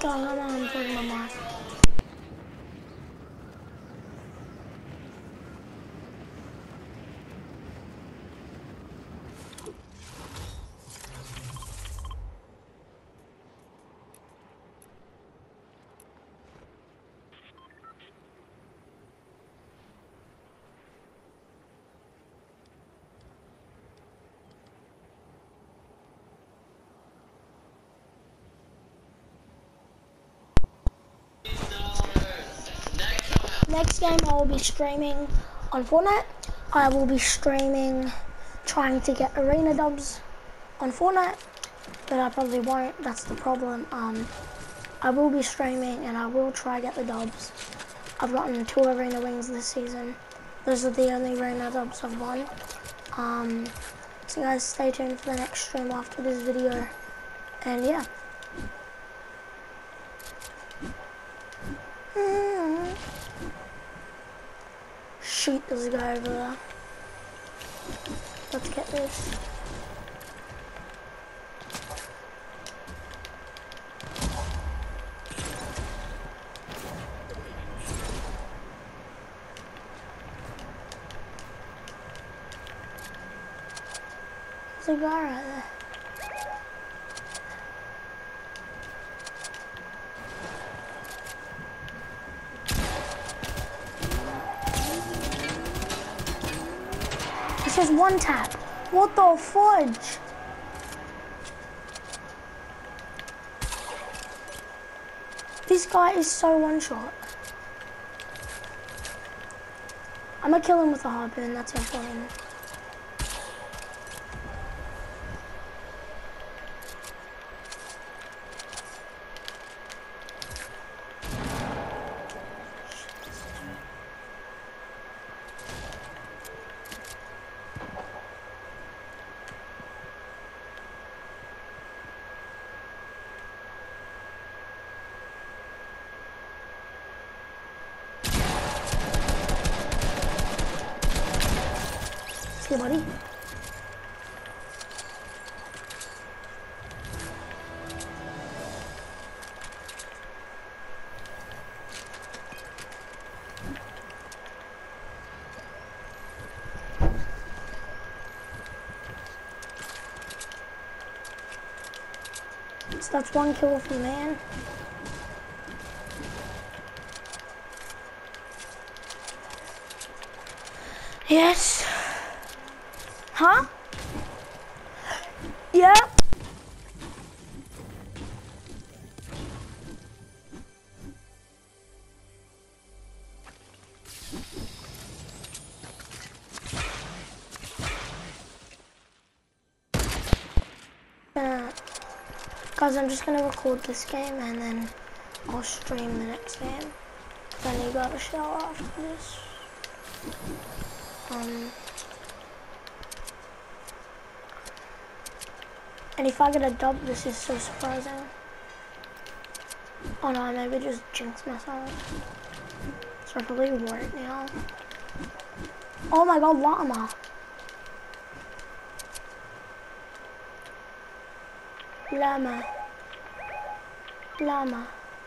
come on, I'm putting my mic. Next game I will be streaming on Fortnite. I will be streaming trying to get arena dubs on Fortnite, but I probably won't, that's the problem. I will be streaming and I will try get the dubs. I've gotten 2 arena wins this season. Those are the only arena dubs I've won. So guys, stay tuned for the next stream after this video, and yeah. Shoot, there's a guy over there. Let's get this. There's a guy right there. This is one tap. What the fudge? This guy is so one shot. I'm gonna kill him with a harpoon, that's no problem. Hey, buddy. So that's 1 kill for the man. Yes. Huh? Yeah. Guys, I'm just gonna record this game and then I'll stream the next game. Then you gotta shower after this. And if I get a dub, this is so surprising. Oh no, I maybe just jinxed myself. So I probably won't now. Oh my god, llama. Llama. Llama.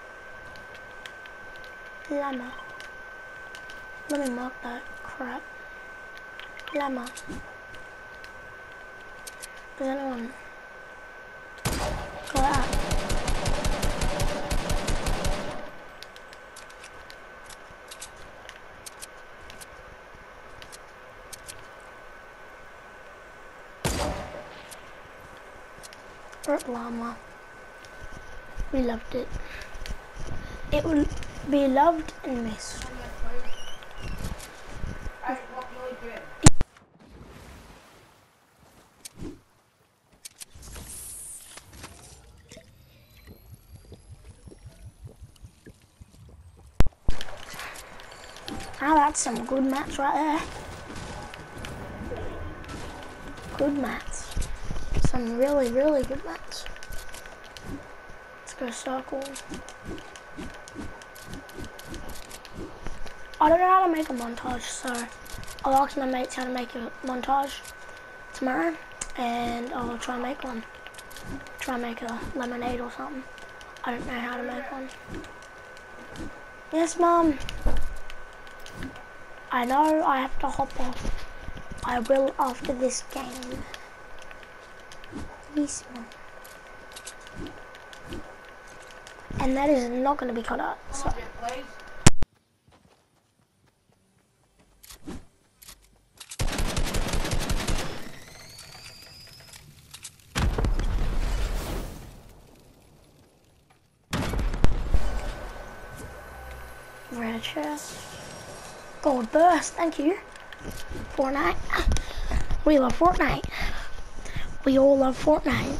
Llama. Let me mark that crap. Llama. Does anyone go out? Rip llama. We loved it. It will be loved and missed. Now that's some good mats right there. Good mats. Some really, really good mats. Let's go circle. I don't know how to make a montage, so I'll ask my mates how to make a montage tomorrow, and I'll try and make one. Try and make a lemonade or something. I don't know how to make one. Yes, Mum. I know I have to hop off. I will after this game. Yes, Mum. And that is not going to be cut out. So. Red chest. Gold burst, thank you. Fortnite. We love Fortnite. We all love Fortnite.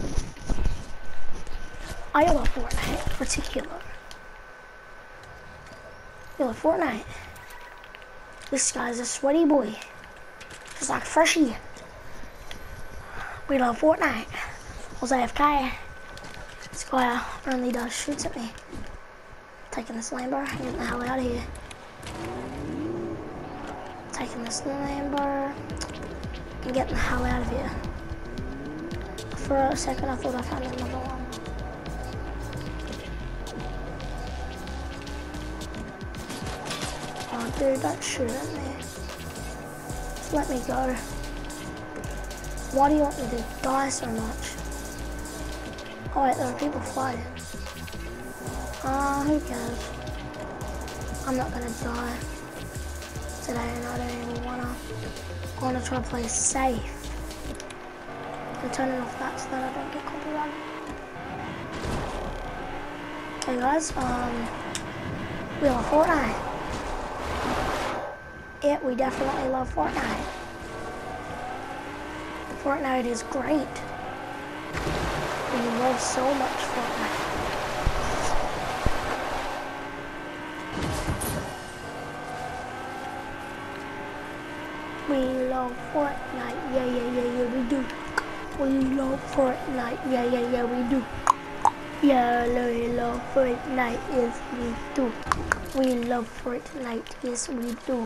I love Fortnite in particular. We love Fortnite. This guy's a sweaty boy. Just like Freshie. We love Fortnite. Was AFK. This guy only does shoots at me. Taking this Lambo, getting the hell out of here. Taking this Lambo and getting the hell out of here. For a second I thought I found another one. Oh dude, don't shoot at me. Just let me go. Why do you want me to die so much? Oh wait, there are people fighting. Who cares? I'm not gonna die today and I don't even wanna. I wanna try to play safe. I'm turning off that so that I don't get copyrighted. Hey guys, we love Fortnite. Yeah, we definitely love Fortnite. Fortnite is great. We love so much Fortnite. We love Fortnite, yeah, we do. We love Fortnite, yeah, we do. Yeah, we love Fortnite, yes, we do. We love Fortnite, yes, we do.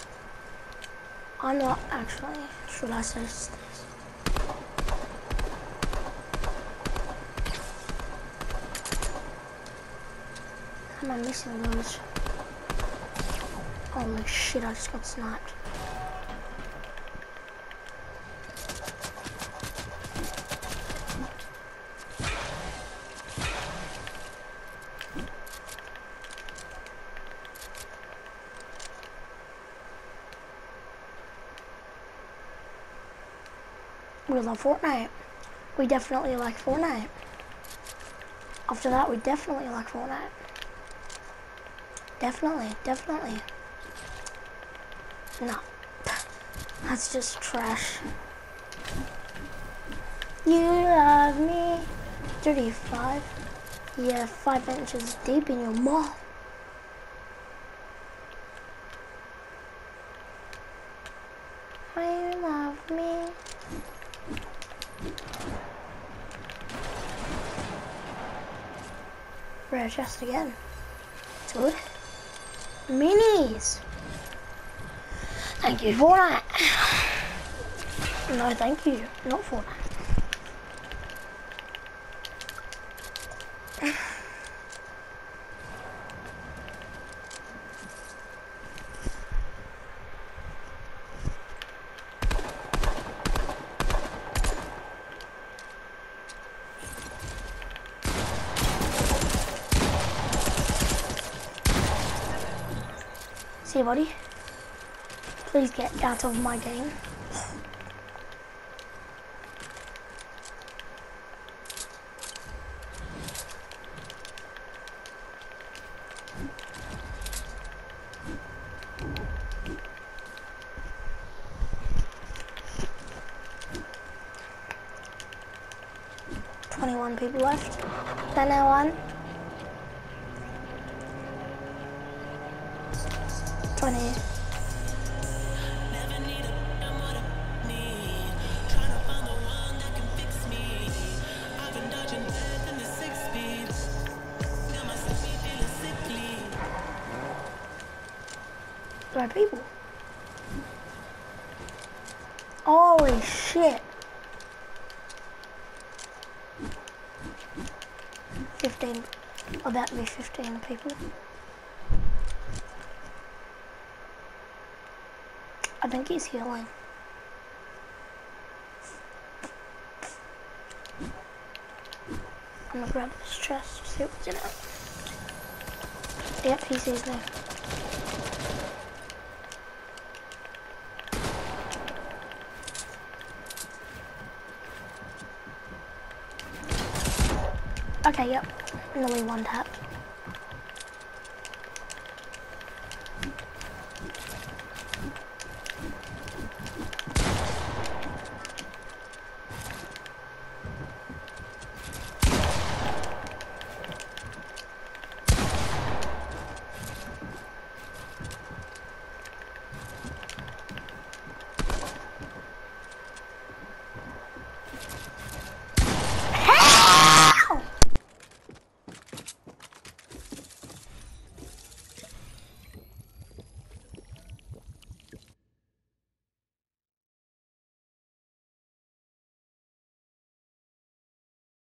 I'm not actually, should I say this? How am I missing those? Holy shit, I just got sniped. We love Fortnite. We definitely like Fortnite. After that, we definitely like Fortnite. Definitely. No. That's just trash. You love me. 35. Yeah, 5 inches deep in your mouth. You love me. Rare chest again. It's good. Minis. Thank you, Fortnite. No, thank you. Not Fortnite. See you, buddy. Please get out of my game. People left. 10-1. 20. There are people. Holy shit. 15. About to be 15 people. I think he's healing. I'm gonna grab this chest, see what's in it. Yep, he sees me. Okay, yep. Nearly one tap.